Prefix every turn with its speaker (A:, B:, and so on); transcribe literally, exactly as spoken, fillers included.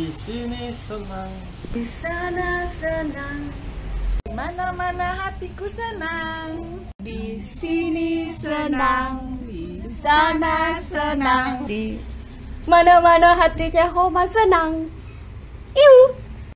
A: Di sini senang,
B: di sana senang,
C: di mana-mana hatiku senang.
B: di sini senang, di sana senang, di mana-mana hatinya Homa senang. Iu.